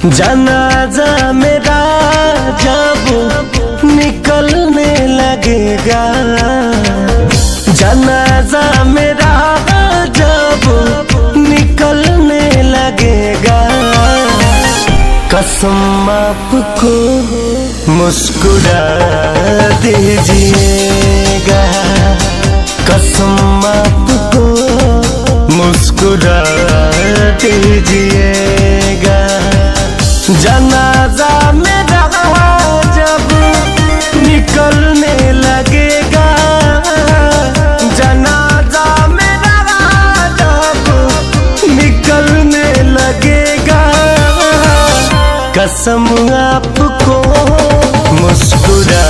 जनाजा मेरा जब निकलने लगेगा, जनाजा मेरा जब निकलने लगेगा, कसम आपको मुस्कुरा दीजिएगा, कसम आपको मुस्कुरा दीजिएगा। जनाजा मेरा जब निकलने लगेगा, जनाजा मेरा जब निकलने लगेगा, कसम आपको मुस्कुरा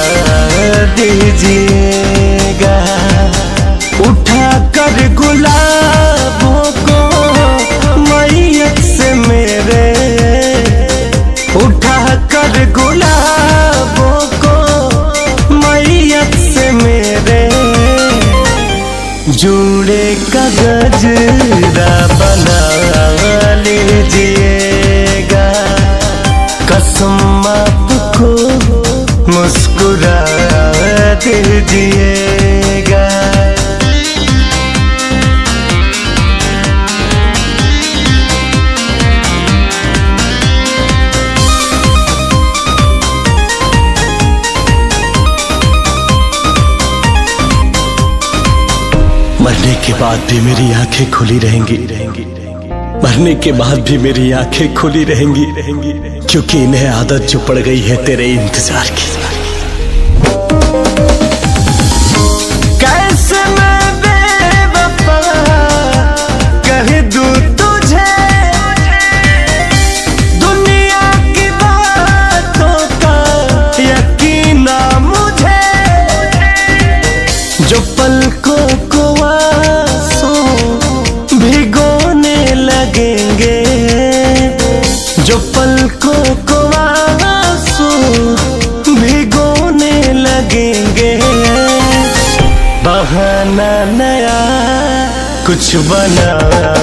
दीजिएगा। उठा कर गुलाबों को मैयत से मेरे, उठा कर गुलाबों को मैयत से मेरे, जूड़े का गजरा बना लीजिएगा, कसम आपको मुस्कुरा दीजिएगा। मरने के बाद भी मेरी आंखें खुली रहेंगी, मरने के बाद भी मेरी आंखें खुली रहेंगी, क्योंकि इन्हें आदत जो पड़ गई है तेरे इंतजार की। कैसे मैं बेवफा कह दूं तुझे, दुनिया की बातों का यकीन ना मुझे, जो पलकों को आंसू भिगोने लगेंगे, जो पलकों को आंसू भिगोने लगेंगे, बहाना नया कुछ बना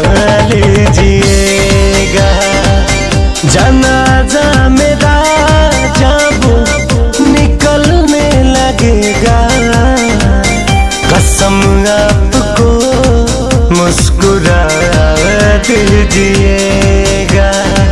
लीजिएगा। जनाजा मेरा जब निकलने लगेगा, कसम आपको मुस्कुरा दीजिएगा।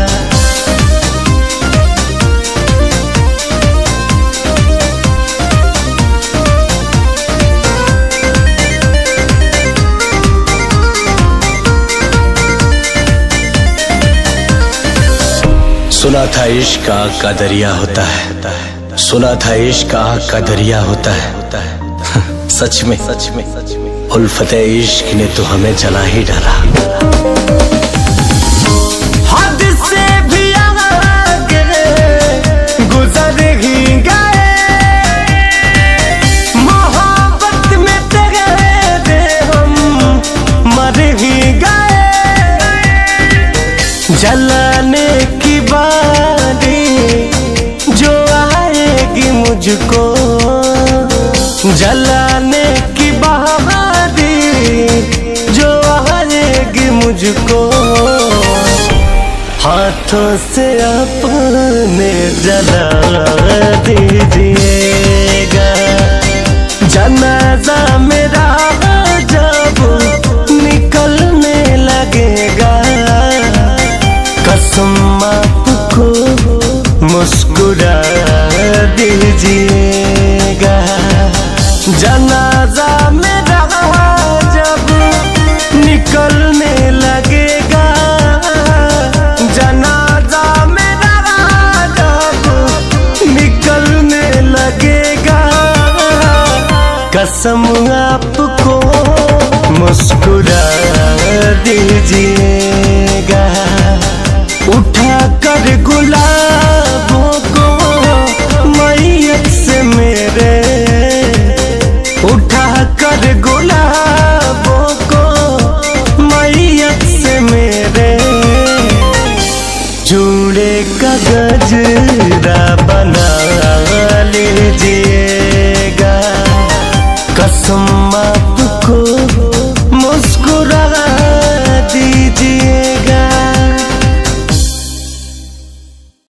सुना था इश्क आग का दरिया होता है, सुना था इश्क आग का दरिया होता है, सच में उल्फते इश्क ने तो हमें जला ही डाला। हद से भी आगे गुजर ही गए, मोहब्बत में तेरे हम मर ही गए, जलाने की बारी जो आएगी मुझको, जलाने की बारी जो आएगी मुझको, हाथों से अपने जला दीजिएगा। जनाजा मेरा जब निकलने लगेगा, कसम आपको मुस्कुरा दीजिएगा। जनाजा मेरा जब निकलने लगेगा, जनाजा मेरा जब निकलने लगेगा, कसम आपको मुस्कुरा दीजिएगा। उठा कर गुलाबों को मैयत से मेरे, उठा कर गुलाबों को मैयत से मेरे, जूड़े का गजरा बना लीजिए।